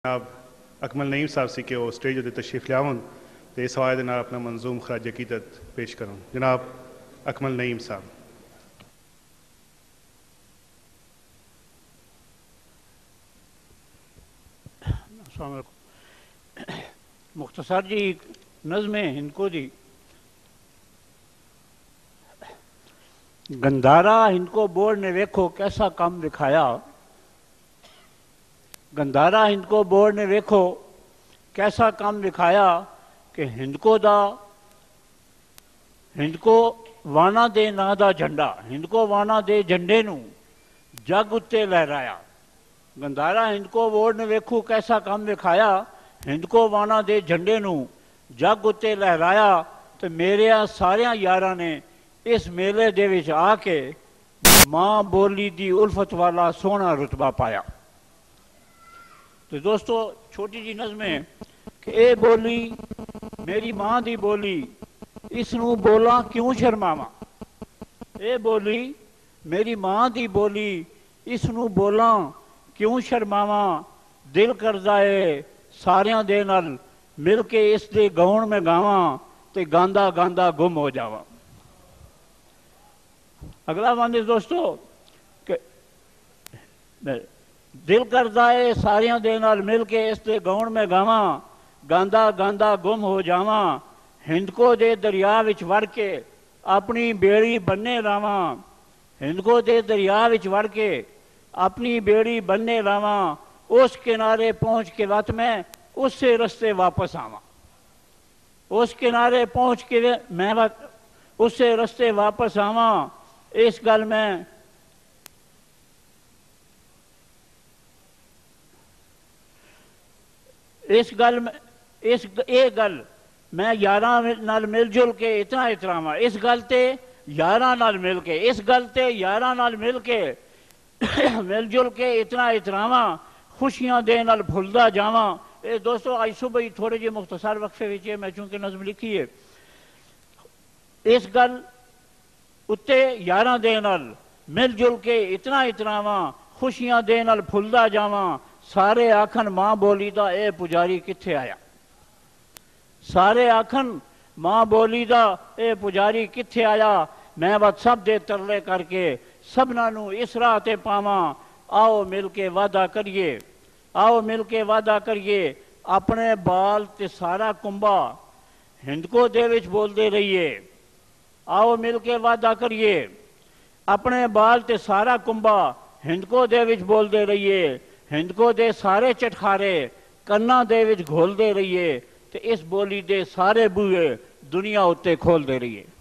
जनाब अकमल नईम साहब सी के वो स्टेज उत्ते तशरीफ लियावन तो इस हवाले दे नाल अपना मंजूम खराज अकीदत पेश करूँ। जनाब अकमल नईम साहब। मुख्तसर जी नज़में हिंदको दी गंधारा हिंदको बोर्ड ने वेखो कैसा काम दिखाया। गंधारा हिंदको बोर्ड ने वेखो कैसा काम दिखाया कि हिंदको वाना दे ना दा झंडा हिंदको वाना दे झंडे नू जग उत्ते लहराया। गंधारा हिंदको बोर्ड ने वेखो कैसा काम दिखाया हिंदको वाना दे झंडे नू जग उत्ते लहराया। तो मेरे सारिया यारां ने इस मेले दे विच आके मां बोली दी उल्फत वाला सोहना रुतबा पाया। तो दोस्तों छोटी जी नज़म है कि ये बोली मेरी मां दी बोली इसनू बोला क्यों शर्मावा। ये बोली मेरी मां दी बोली इसनू बोला क्यों शर्मावा। दिल करदा है सारियां दे नाल मिल के इस दे गाउण में गावां ते गांदा गांदा गुम हो जावा। अगला बंद दोस्तों कि दिल करदा है सारियां दे नाल मिल के इस दे गाउण में गावां गांदा गांदा गुम हो जावां। हिंदको दे दरिया विच वड़ के अपनी बेड़ी बन्ने लावां। हिंदको दे दरिया विच वड़ के अपनी बेड़ी बन्ने लावां। उस किनारे पहुंच के वत मैं उससे रस्ते वापस आवां। उस किनारे पहुंच के मैं उससे रस्ते वापस आवां। इस गल में ये गल मैं यारां नाल मिलजुल के इतना इतरावां। इस गल ते यारां नाल मिल के इस गल ते यारां नाल मिल के मिलजुल के इतना इतरावां खुशियां दे नाल भुलदा जावां। ये दोस्तों आज सुबह ही थोड़े जे मुख्तसर वक्फे विच मैं चूंकि नज़म लिखी है इस गल उत्ते यारां दे नाल मिलजुल के इतना इतरावां खुशियां दे नाल भुलदा जावां। सारे आखन मां बोली दा ए पुजारी कित्थे आया। सारे आखन मां बोली दा ए पुजारी कित्थे आया। मैं बस सब दे तरले करके सबना नू इस राह ते पावां। आओ मिल के वादा करिए आओ मिल के वादा करिए अपने बाल ते सारा कुंभा हिंदको दे विच बोलते रहिए। आओ मिल के वादा करिए अपने बाल ते सारा कुंभा हिंदको दे विच बोलते रहिए। हिंदको दे सारे चटखारे कन्ना दे विच घोलते रहिए ते इस बोली दे सारे बूहे दुनिया उत्ते खोलते रहिए।